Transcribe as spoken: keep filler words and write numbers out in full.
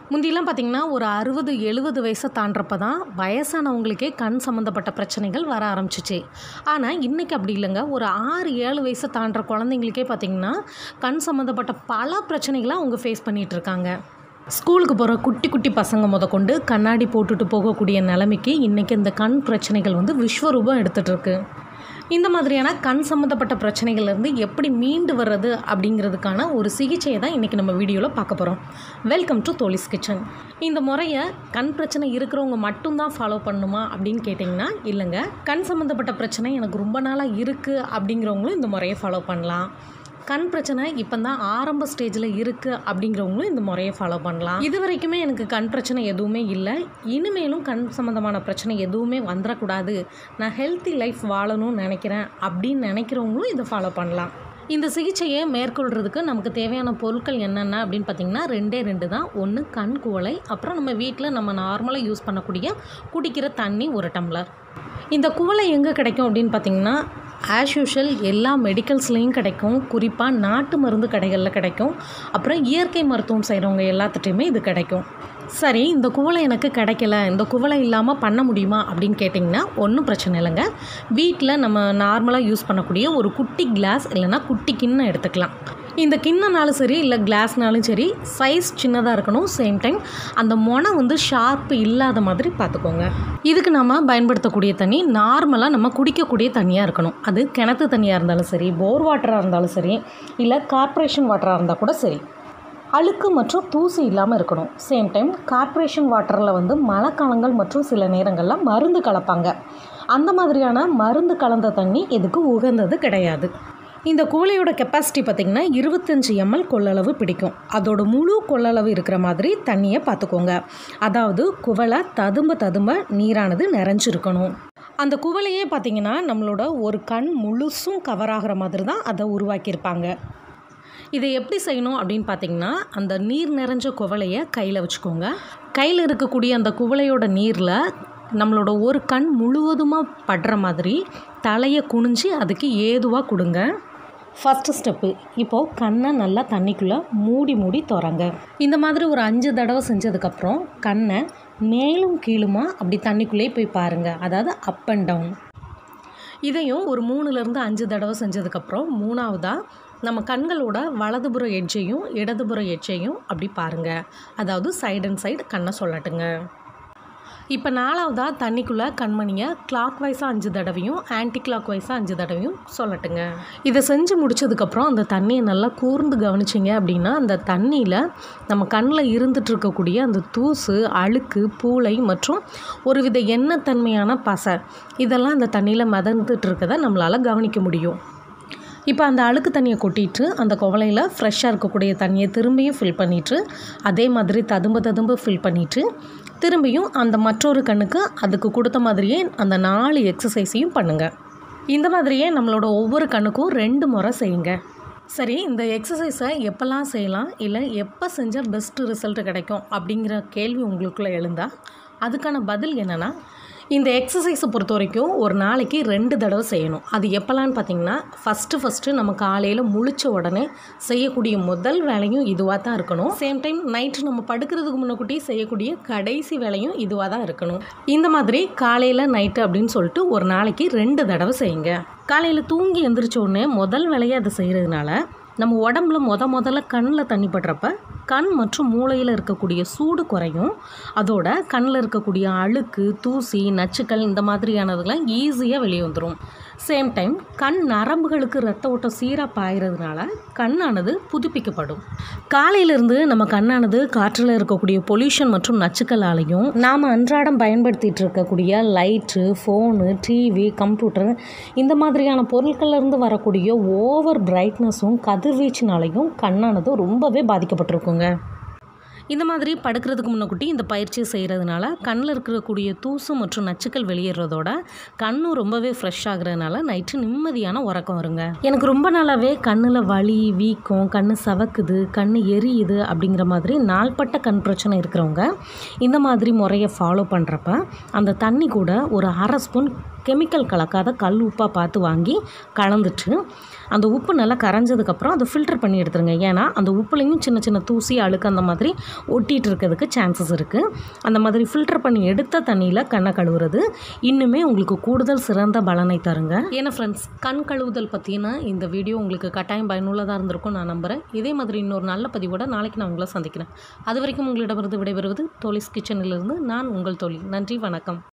முந்திலாம் பார்த்திங்கன்னா ஒரு அறுபது எழுபது வயசை தாண்டுறப்ப தான் வயசானவங்களுக்கே கண் சம்மந்தப்பட்ட பிரச்சனைகள் வர ஆரம்பிச்சிச்சு. ஆனால் இன்றைக்கி அப்படி இல்லைங்க. ஒரு ஆறு ஏழு வயசை தாண்டுற குழந்தைங்களுக்கே பார்த்திங்கன்னா கண் சம்மந்தப்பட்ட பல பிரச்சனைகளை அவங்க ஃபேஸ் பண்ணிகிட்ருக்காங்க. ஸ்கூலுக்கு போகிற குட்டி குட்டி பசங்க முத கொண்டு கண்ணாடி போட்டுட்டு போகக்கூடிய நிலைமைக்கு இன்றைக்கி இந்த கண் பிரச்சனைகள் வந்து விஸ்வரூபம் எடுத்துகிட்ருக்கு. இந்த மாதிரியான கண் சம்மந்தப்பட்ட பிரச்சனைகள்லேருந்து எப்படி மீண்டு வர்றது அப்படிங்கிறதுக்கான ஒரு சிகிச்சையை தான் இன்றைக்கி நம்ம வீடியோவில் பார்க்க போகிறோம். வெல்கம் டு தோழிஸ்கிச்சன். இந்த முறையை கண் பிரச்சனை இருக்கிறவங்க மட்டும்தான் ஃபாலோ பண்ணணுமா அப்படின்னு கேட்டிங்கன்னா இல்லைங்க. கண் சம்மந்தப்பட்ட பிரச்சனை எனக்கு ரொம்ப நாளாக இருக்குது அப்படிங்கிறவங்களும் இந்த முறையை ஃபாலோ பண்ணலாம். கண் பிரச்சனை இப்போ தான் ஆரம்ப ஸ்டேஜில் இருக்குது அப்படிங்கிறவங்களும் இந்த முறையை ஃபாலோ பண்ணலாம். இது வரைக்குமே எனக்கு கண் பிரச்சனை எதுவுமே இல்லை, இனிமேலும் கண் சம்மந்தமான பிரச்சனை எதுவுமே வந்துடக்கூடாது, நான் ஹெல்த்தி லைஃப் வாழணும்னு நினைக்கிறேன் அப்படின்னு நினைக்கிறவங்களும் இதை ஃபாலோ பண்ணலாம். இந்த சிகிச்சையை மேற்கொள்கிறதுக்கு நமக்கு தேவையான பொருட்கள் என்னென்ன அப்படின்னு பார்த்திங்கன்னா ரெண்டே ரெண்டு தான். ஒன்று கண் குவளை, அப்புறம் நம்ம வீட்டில் நம்ம நார்மலாக யூஸ் பண்ணக்கூடிய குடிக்கிற தண்ணி ஒரு டம்ளர். இந்த குவளை எங்கே கிடைக்கும் அப்படின்னு பார்த்திங்கன்னா ஆஸ் யூஷுவல் எல்லா மெடிக்கல்ஸ்லேயும் கிடைக்கும். குறிப்பாக நாட்டு மருந்து கடைகளில் கிடைக்கும். அப்புறம் இயற்கை மருத்துவம் செய்கிறவங்க எல்லாத்துட்டையுமே இது கிடைக்கும். சரி, இந்த குவளை எனக்கு கிடைக்கல, இந்த குவளை இல்லாமல் பண்ண முடியுமா அப்படின்னு கேட்டிங்கன்னா ஒன்றும் பிரச்சனை இல்லைங்க. வீட்டில் நம்ம நார்மலாக யூஸ் பண்ணக்கூடிய ஒரு குட்டி கிளாஸ் இல்லைனா குட்டி கிண்ணம் எடுத்துக்கலாம். இந்த கிண்ணனாலும் சரி இல்லை கிளாஸ்னாலும் சரி சைஸ் சின்னதாக இருக்கணும். சேம் டைம் அந்த மொனை வந்து ஷார்ப்பு இல்லாத மாதிரி பார்த்துக்கோங்க. இதுக்கு நம்ம பயன்படுத்தக்கூடிய தண்ணி நார்மலாக நம்ம குடிக்கக்கூடிய தண்ணியாக இருக்கணும். அது கிணத்து தண்ணியாக இருந்தாலும் சரி, போர் வாட்டராக இருந்தாலும் சரி, இல்லை கார்ப்பரேஷன் வாட்டராக இருந்தால் கூட சரி. அழுக்கு மற்றும் தூசி இல்லாமல் இருக்கணும். சேம் டைம் கார்ப்பரேஷன் வாட்டரில் வந்து மழைக்காலங்கள் மற்றும் சில நேரங்களில் மருந்து கலப்பாங்க. அந்த மாதிரியான மருந்து கலந்த தண்ணி இதுக்கு உகந்தது கிடையாது. இந்த குவளையோட கெப்பாசிட்டி பார்த்திங்கன்னா இருபத்தஞ்சி எம்எல் கொள்ளளவு பிடிக்கும். அதோட முழு கொள்ளளவு இருக்கிற மாதிரி தண்ணியை பார்த்துக்கோங்க. அதாவது குவளை ததும்ப ததும்ப நீரானது நிறைஞ்சிருக்கணும். அந்த குவளையே பார்த்திங்கன்னா நம்மளோட ஒரு கண் முழுசும் கவர் ஆகிற மாதிரி தான் அதை உருவாக்கியிருப்பாங்க. இதை எப்படி செய்யணும் அப்படின்னு பார்த்திங்கன்னா அந்த நீர் நிறைஞ்ச குவளையை கையில் வச்சுக்கோங்க. கையில் இருக்கக்கூடிய அந்த குவளையோட நீரில் நம்மளோட ஒரு கண் முழுவதுமாக படுற மாதிரி தலையை குனிஞ்சு அதுக்கு ஏதுவாக கொடுங்க. ஃபஸ்ட்டு ஸ்டெப்பு, இப்போது கண்ணை நல்லா தண்ணிக்குள்ளே மூடி மூடி திறங்க. இந்த மாதிரி ஒரு அஞ்சு தடவை செஞ்சதுக்கப்புறம் கண்ணை மேலும் கீழுமா அப்படி தண்ணிக்குள்ளேயே போய் பாருங்கள். அதாவது அப் அண்ட் டவுன். இதையும் ஒரு மூணுலேருந்து அஞ்சு தடவை செஞ்சதுக்கப்புறம் மூணாவதாக நம்ம கண்களோட வலதுபுற எட்ஜையும் இடதுபுற எட்ஜையும் அப்படி பாருங்கள். அதாவது சைடு அண்ட் சைடு கண்ணை சொல்லட்டுங்க. இப்போ நாலாவதாக தண்ணிக்குள்ளே கண்மணியை கிளாக் வைஸாக அஞ்சு தடவையும் ஆன்டி கிளாக் வைஸாக அஞ்சு தடவையும் சொல்லட்டுங்க. இதை செஞ்சு முடித்ததுக்கப்புறம் அந்த தண்ணியை நல்லா கூர்ந்து கவனிச்சிங்க அப்படின்னா அந்த தண்ணியில் நம்ம கண்ணில் இருந்துட்டு இருக்கக்கூடிய அந்த தூசு, அழுக்கு, பூளை மற்றும் ஒருவித எண்ணெய்த்தன்மையான பசை இதெல்லாம் அந்த தண்ணியில் மிதந்துட்டு இருக்கதை நம்மளால் கவனிக்க முடியும். இப்போ அந்த அழுக்கு தண்ணியை கொட்டிட்டு அந்த குவளையில் ஃப்ரெஷ்ஷாக இருக்கக்கூடிய தண்ணியை திரும்பியும் ஃபில் பண்ணிவிட்டு அதே மாதிரி ததும்ப ததும்ப ஃபில் பண்ணிவிட்டு திரும்பியும் அந்த மற்றொரு கண்ணுக்கு அதுக்கு கொடுத்த மாதிரியே அந்த நாலு எக்ஸசைஸையும் பண்ணுங்கள். இந்த மாதிரியே நம்மளோட ஒவ்வொரு கண்ணுக்கும் ரெண்டு முறை செய்யுங்க. சரி, இந்த எக்ஸசைஸை எப்போல்லாம் செய்யலாம் இல்லை எப்போ செஞ்சால் பெஸ்ட்டு ரிசல்ட் கிடைக்கும் அப்படிங்கிற கேள்வி உங்களுக்குள்ளே எழுந்தால் அதுக்கான பதில் என்னென்னா, இந்த எக்ஸசைஸை பொறுத்த வரைக்கும் ஒரு நாளைக்கு ரெண்டு தடவை செய்யணும். அது எப்போலான்னு பார்த்திங்கன்னா ஃபஸ்ட்டு ஃபஸ்ட்டு நம்ம காலையில் முழிச்ச உடனே செய்யக்கூடிய முதல் வேலையும் இதுவாக தான் இருக்கணும். சேம் டைம் நைட்டு நம்ம படுக்கிறதுக்கு முன்னக்கூட்டி செய்யக்கூடிய கடைசி வேலையும் இதுவாக தான் இருக்கணும். இந்த மாதிரி காலையில் நைட்டு அப்படின்னு சொல்லிட்டு ஒரு நாளைக்கு ரெண்டு தடவை செய்யுங்க. காலையில் தூங்கி எந்திரிச்ச உடனே முதல் வேலையை அதை செய்கிறதுனால நம்ம உடம்புல முத முதல்ல கண்ணில் தண்ணி படுறப்ப கண் மற்றும் மூளையில் இருக்கக்கூடிய சூடு குறையும். அதோட கண்ணில் இருக்கக்கூடிய அழுக்கு, தூசி, நச்சுக்கள் இந்த மாதிரியானதுலாம் ஈஸியாக வெளியே வந்துடும். சேம் டைம் கண் நரம்புகளுக்கு ரத்த ஓட்டம் சீராக பாய்கிறதுனால கண்ணானது புதுப்பிக்கப்படும். காலையிலேருந்து நம்ம கண்ணானது காற்றில் இருக்கக்கூடிய பொல்யூஷன் மற்றும் நச்சுக்களாலையும் நாம் அன்றாடம் பயன்படுத்திகிட்டு இருக்கக்கூடிய லைட்டு, ஃபோனு, டிவி, கம்ப்யூட்டர் இந்த மாதிரியான பொருட்கள்லேருந்து வரக்கூடிய ஓவர் பிரைட்னஸும் கதிர்வீச்சினாலையும் கண்ணானது ரொம்பவே பாதிக்கப்பட்டிருக்குங்க. இந்த மாதிரி படுக்கிறதுக்கு முன்னக்கூட்டி இந்த பயிற்சியை செய்கிறதுனால கண்ணில் இருக்கக்கூடிய தூசு மற்றும் நச்சுக்கள் வெளியேறதோட கண்ணும் ரொம்பவே ஃப்ரெஷ் ஆகுறதுனால நைட்டு நிம்மதியான உறக்கம் வருங்க. எனக்கு ரொம்ப நாளாகவே கண்ணில் வலி, வீக்கம், கண் சவக்குது, கண் எரியுது அப்படிங்கிற மாதிரி நாள்பட்ட கண் பிரச்சனை இருக்கிறவங்க இந்த மாதிரி முறையை ஃபாலோ பண்ணுறப்ப அந்த தண்ணி கூட ஒரு அரை ஸ்பூன் கெமிக்கல் கலக்காத கல் உப்பாக பார்த்து வாங்கி கலந்துட்டு அந்த உப்பு நல்லா கரைஞ்சதுக்கப்புறம் அதை ஃபில்டர் பண்ணி எடுத்துருங்க. ஏன்னா அந்த உப்புலேயும் சின்ன சின்ன தூசி அழுக்கு அந்த மாதிரி ஒட்டிகிட்டு இருக்கிறதுக்கு சான்சஸ் இருக்குது. அந்த மாதிரி ஃபில்டர் பண்ணி எடுத்த தண்ணியில் கண்ணை கழுவுறது இன்னுமே உங்களுக்கு கூடுதல் சிறந்த பலனை தருங்க. ஏன்னா ஃப்ரெண்ட்ஸ், கண் கழுவுதல் பற்றின இந்த வீடியோ உங்களுக்கு கட்டாயம் பயனுள்ளதாக இருந்திருக்கும் நான் நம்புகிறேன். இதே மாதிரி இன்னொரு நல்ல பதிவோட நாளைக்கு நான் உங்களை சந்திக்கிறேன். அது வரைக்கும் உங்களிடமிருந்து விடைபெறுவது தோழிஸ் கிச்சனிலிருந்து நான் உங்கள் தோழி. நன்றி, வணக்கம்.